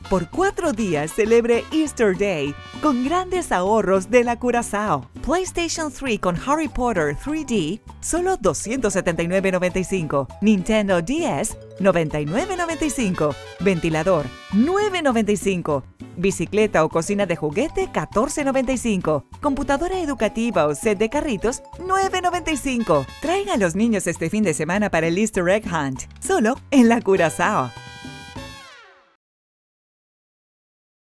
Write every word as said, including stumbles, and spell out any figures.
Por cuatro días celebre Easter Day con grandes ahorros de la Curazao. PlayStation tres con Harry Potter tres D, solo doscientos setenta y nueve noventa y cinco. Nintendo D S, noventa y nueve noventa y cinco. Ventilador, nueve noventa y cinco. Bicicleta o cocina de juguete, catorce noventa y cinco. Computadora educativa o set de carritos, nueve noventa y cinco. Traigan a los niños este fin de semana para el Easter Egg Hunt, solo en la Curazao.